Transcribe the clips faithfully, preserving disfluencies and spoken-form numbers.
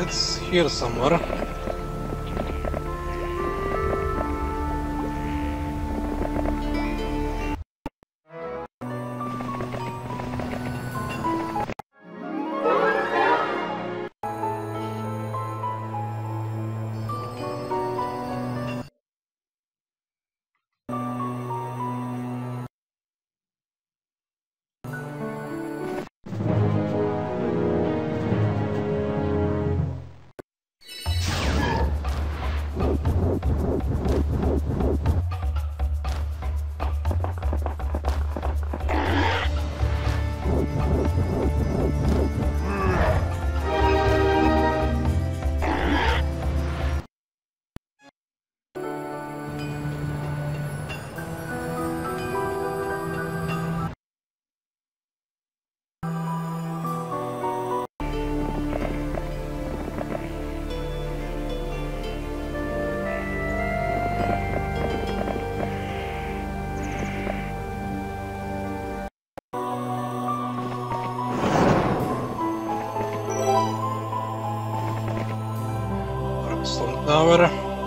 it's here somewhere. Tower.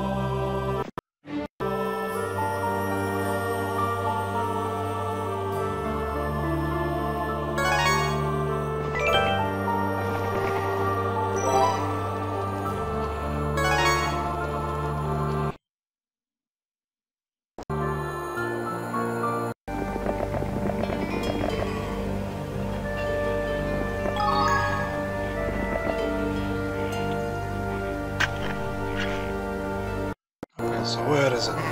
So where is it?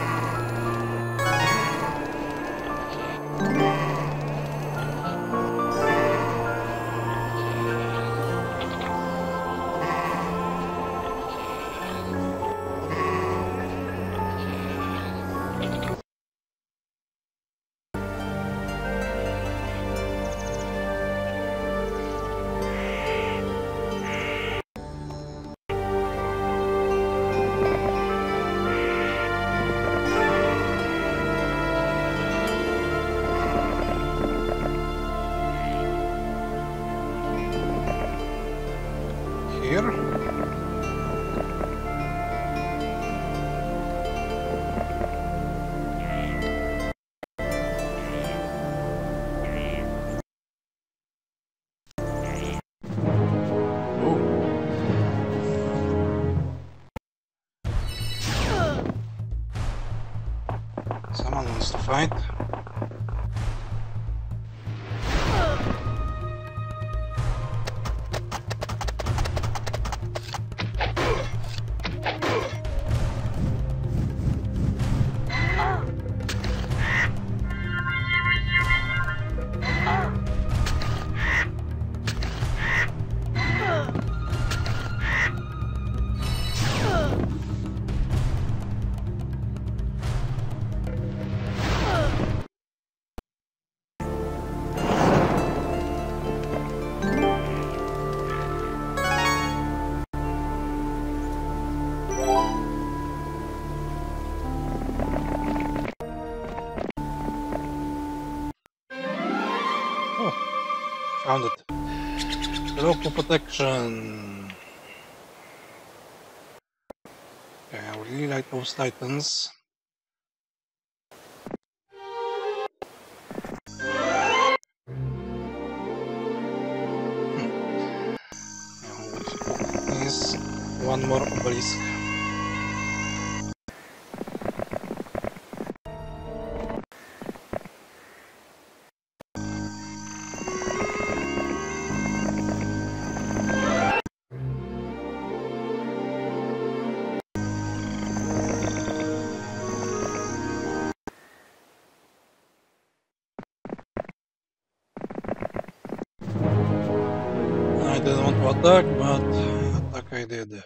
Here? Someone wants to fight. Found it. Local protection. Okay, I would really like those titans. Is one more obelisk. I didn't want to attack, but attack I did.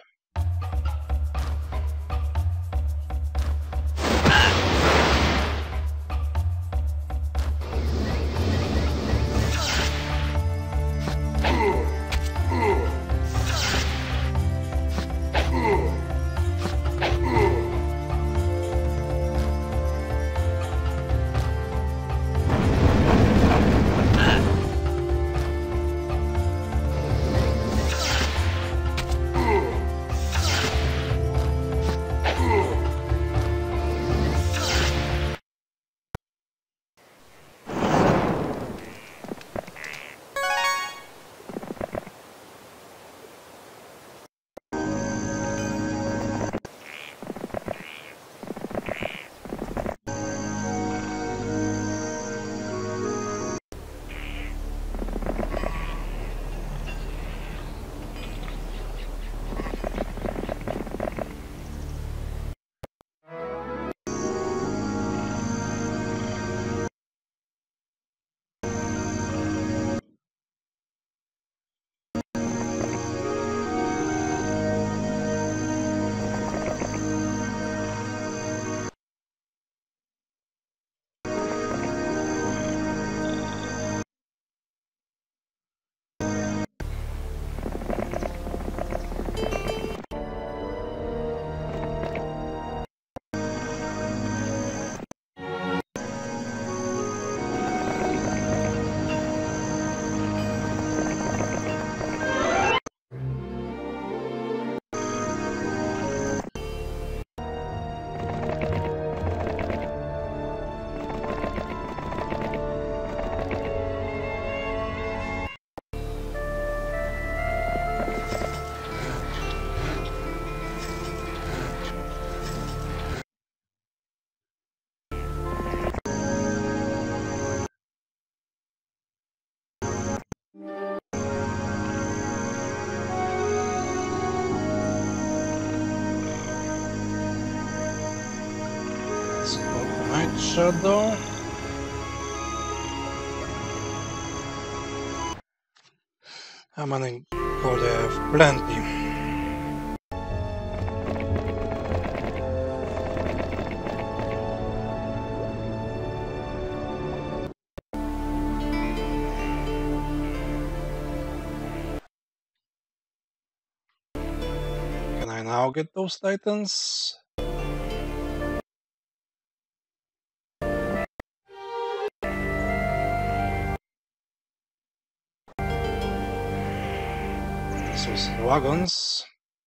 Shadow. How many gold I have? Plenty. Can I now get those titans? This was wagons.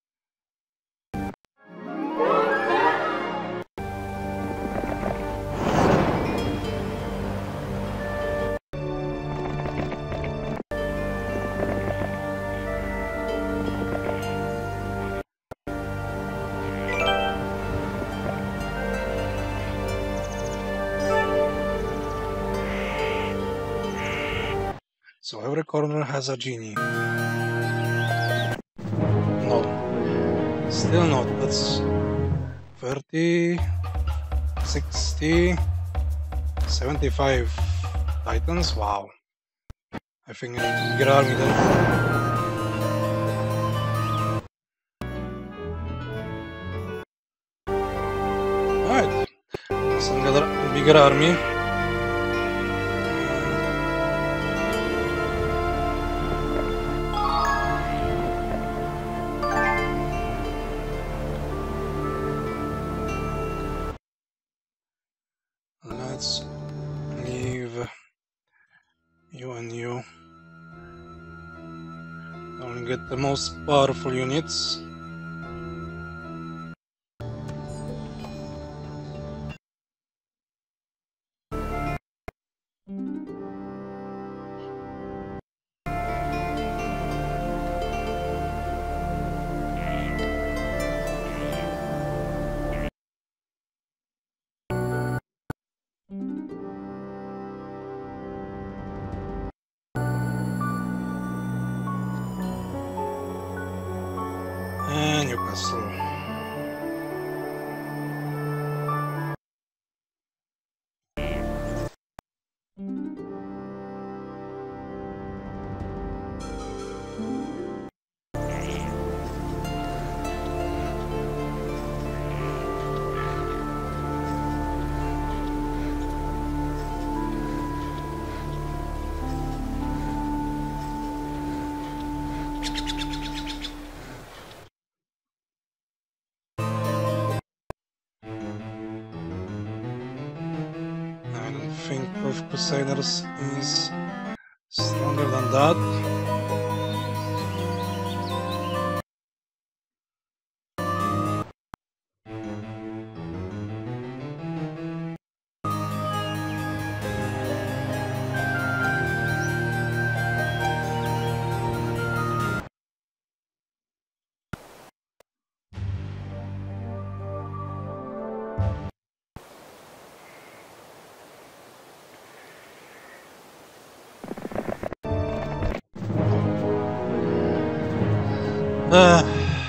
So every corner has a genie. No. Still not. That's thirty, sixty, seventy-five titans. Wow. I think I need to get army then. Alright. Some bigger army. Let's leave you and you. Only get the most powerful units. And Newcastle. I don't think Twelve Crusaders is stronger than that. Uh,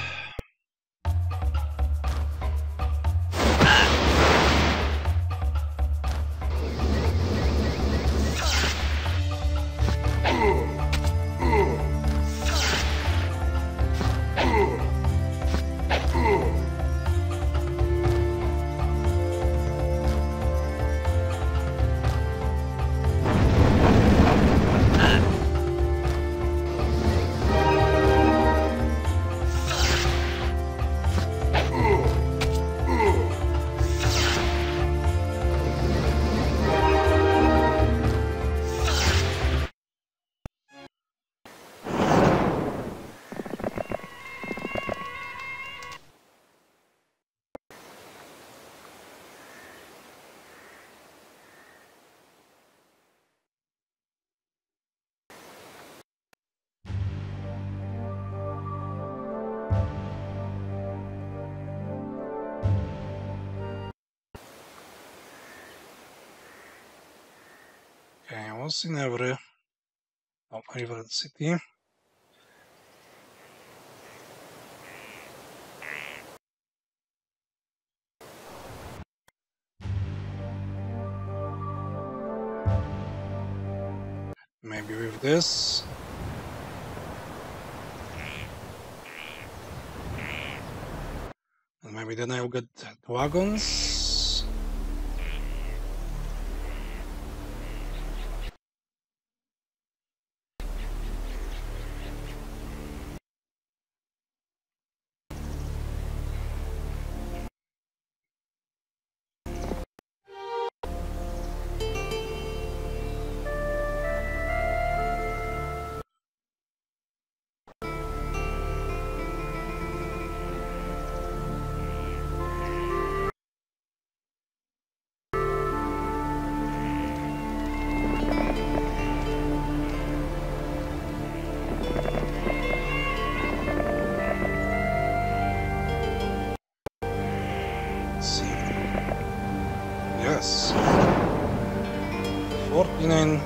okay, I was in every oh, river city. maybe with this. And maybe then I'll get wagons. Yes. forty-nine.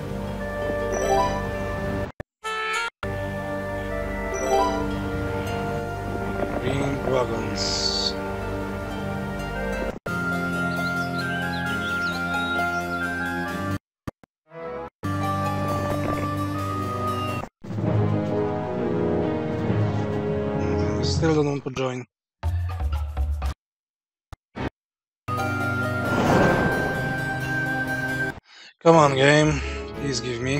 Green wagons. Mm, still don't want to join. Come on, game. Please give me.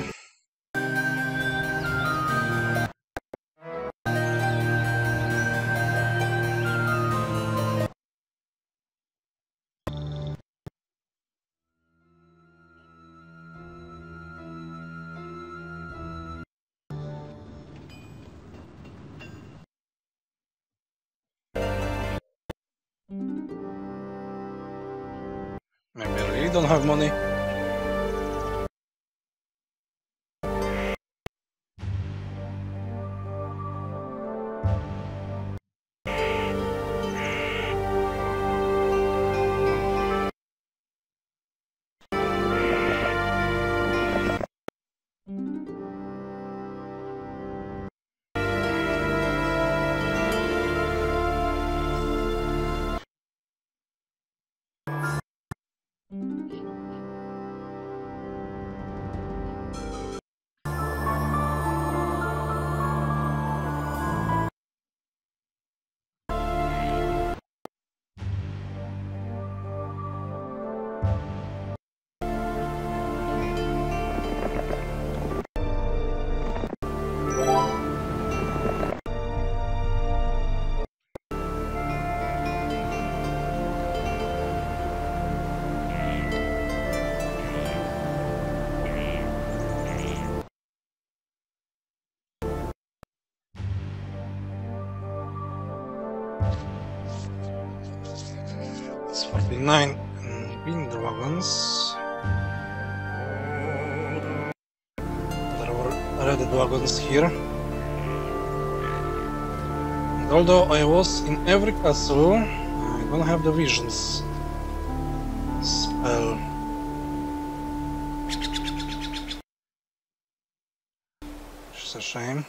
Maybe I really don't have money. It's forty-nine green wagons. There were red wagons here. And although I was in every castle, I don't have the visions spell. Which is a shame.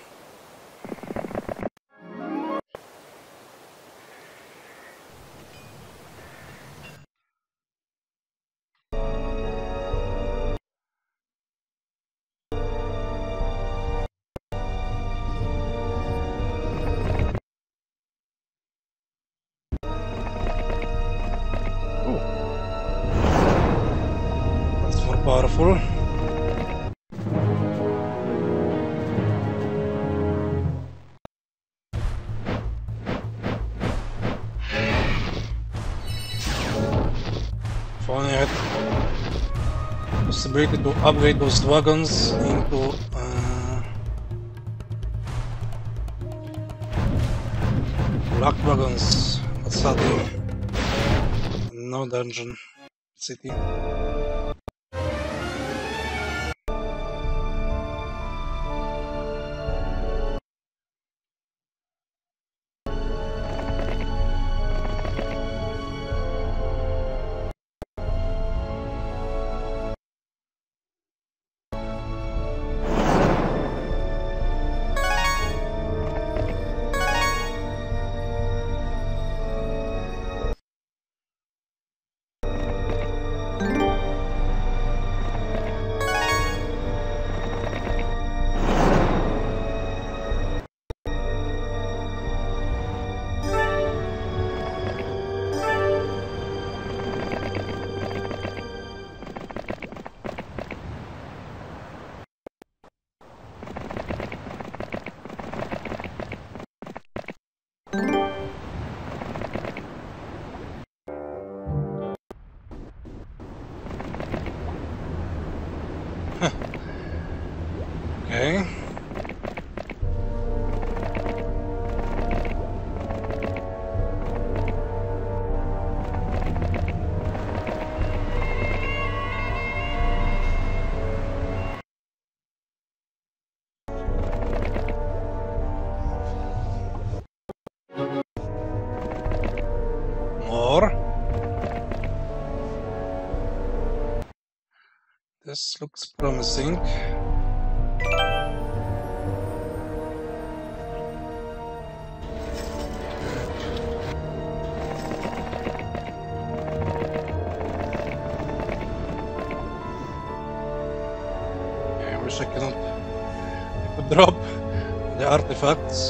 Powerful. If only I had possibility to upgrade those wagons into uh, black wagons, but sadly no dungeon city. This looks promising. I wish I cannot I could drop the artifacts.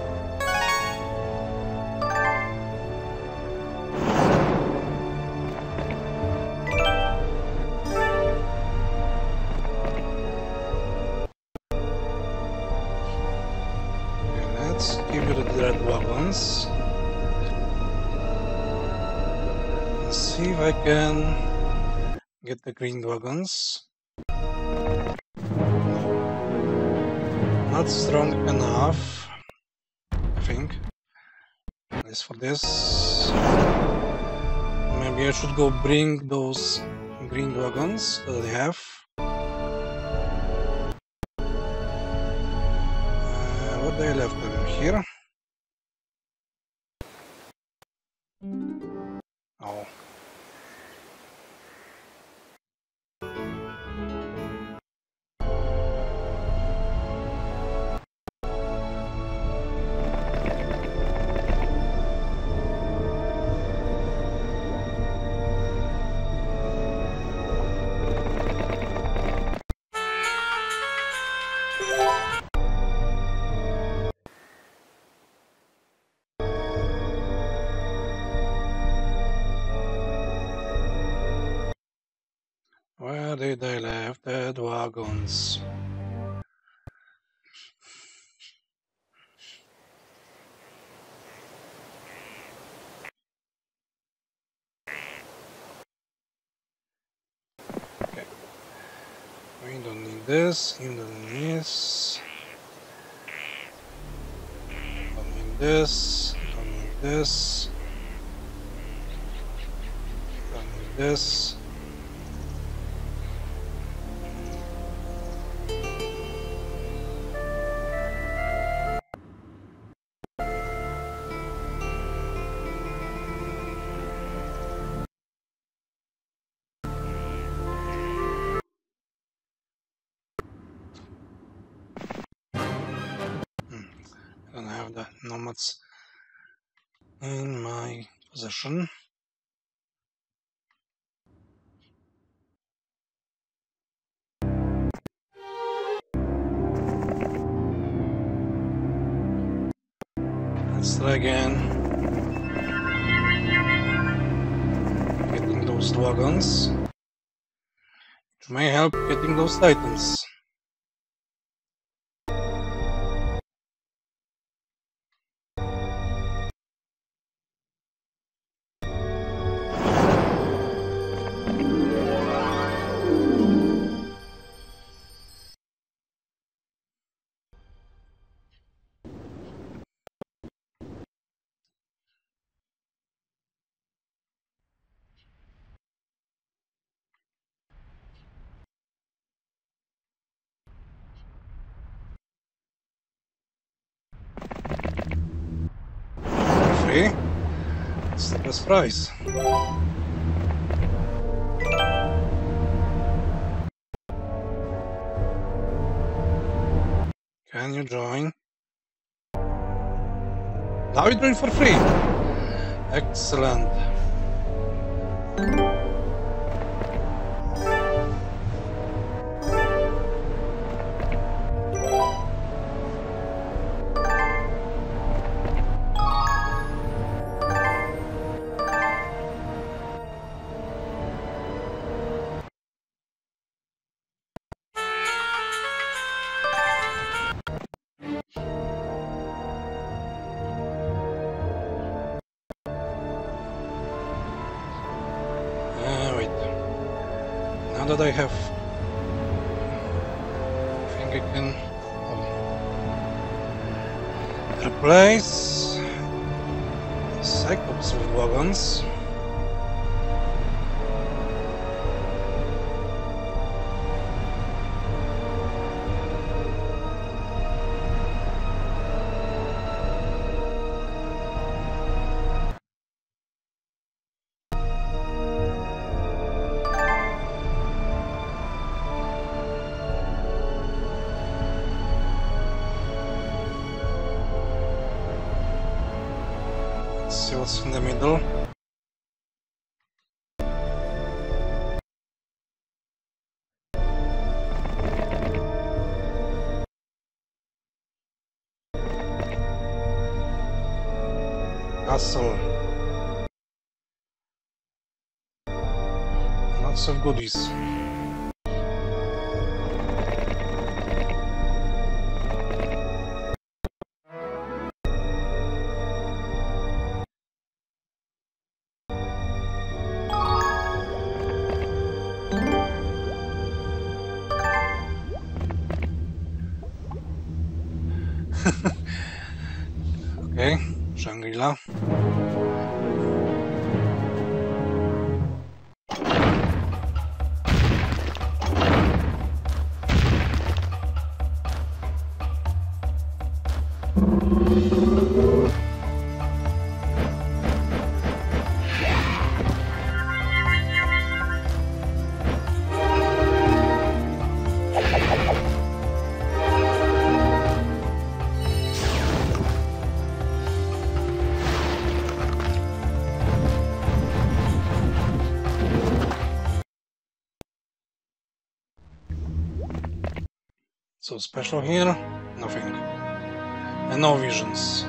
Give you the red wagons. Let's see if I can get the green wagons. Not strong enough, I think. At least for this. Maybe I should go bring those green wagons that I have. Uh, what do I left them here? Oh. Where did I leave the wagons? Okay. We don't need this, you don't need this. Don't need this, don't need this. Don't need this. I don't have the nomads in my possession. Let's try again. Getting those wagons, which may help getting those titans. Free? It's the best price. Can you join? Now you join for free. Excellent. Now that I have, I think I can oh, replace the Cyclops with wagons. Let's see what's in the middle. Castle. Lots of goodies. Okay, Shangri-La. So special here, nothing. And no visions.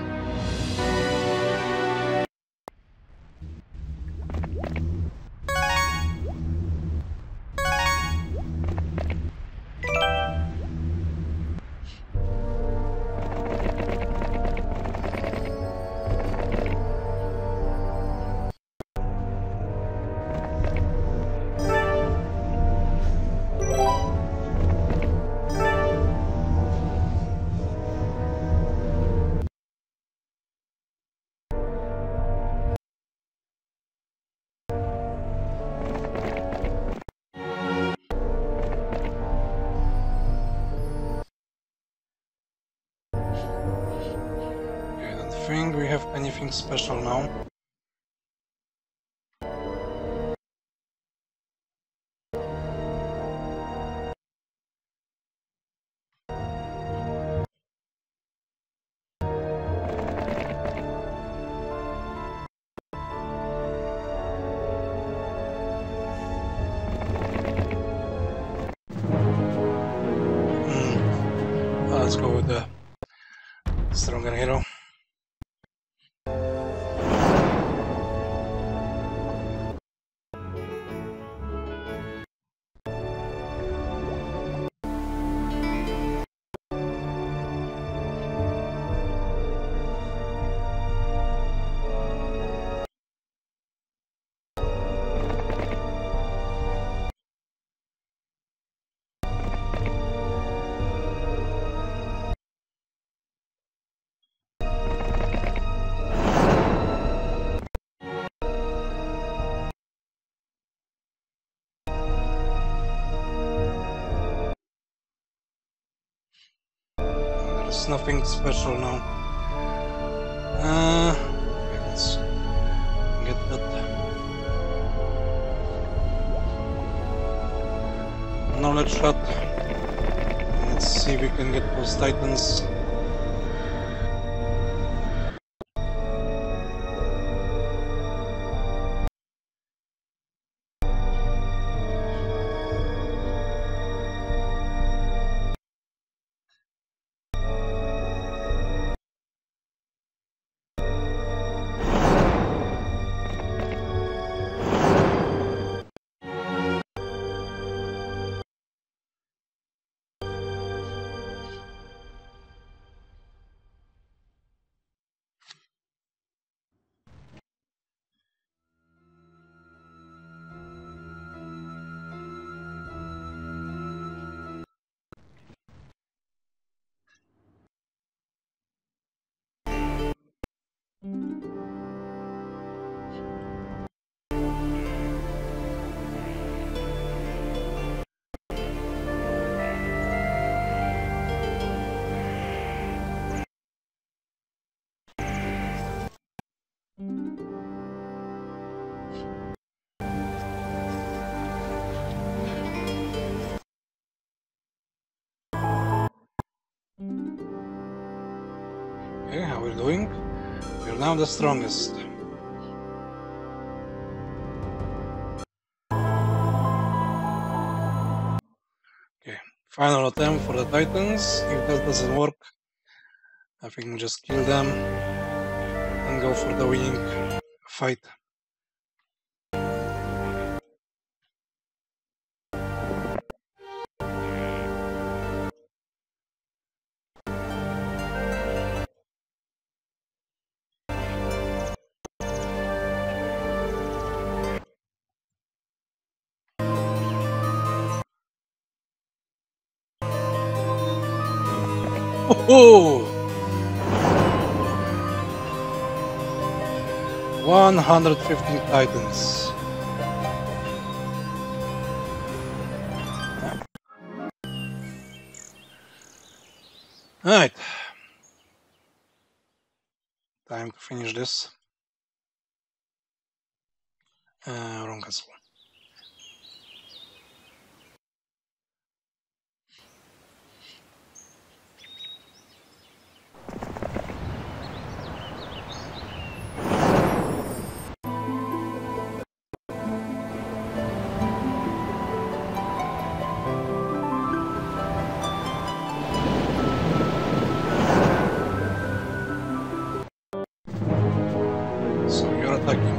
I don't think we have anything special now. Mm. Well, let's go with the stronger hero. There's nothing special now. Uh, okay, let's get that knowledge shot. Let's see if we can get those titans. Okay, how we're doing? We're now the strongest. Final attempt for the Titans. If that doesn't work, I think we just kill them and go for the winning fight. Oh! one hundred fifteen Titans. Alright. Time to finish this. Uh, wrong castle. So you're attacking.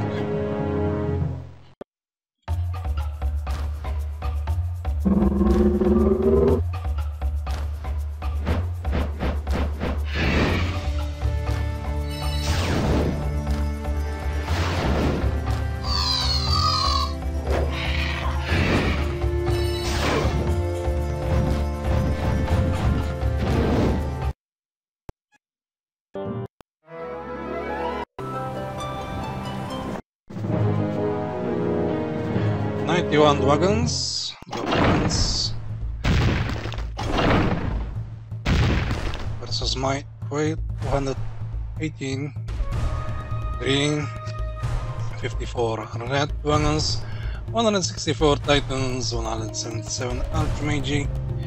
ninety-one wagons, wagons versus my weight two hundred eighteen, green fifty-four, red wagons one hundred sixty-four, Titans one hundred seventy-seven, Archmage.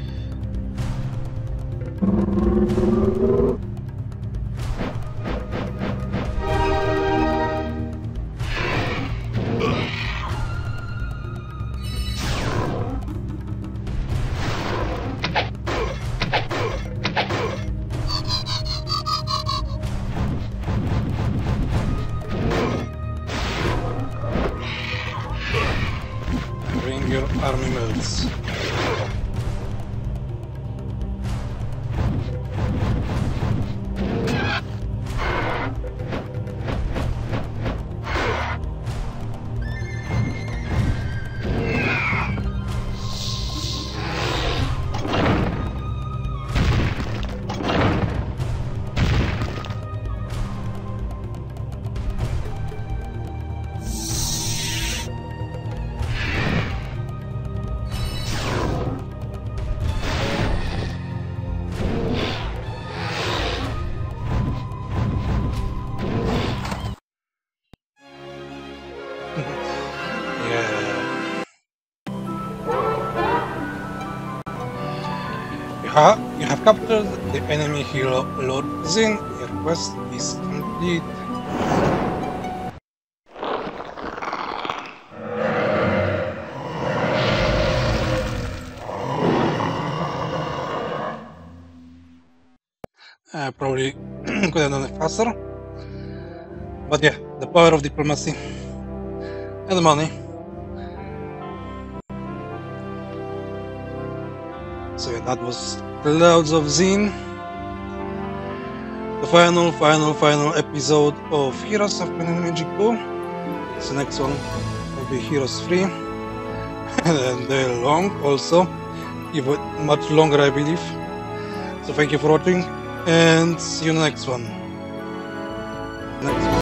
Bring your army mills. You have captured the enemy hero Lord Zin. Your quest is complete. I probably could have done it faster. But yeah, the power of diplomacy and the money. So yeah, that was Clouds of Zin. The final, final, final episode of Heroes of Might and Magic two. So next one will be Heroes three. And they're long also. Even much longer, I believe. So thank you for watching and see you in the next one. Next one.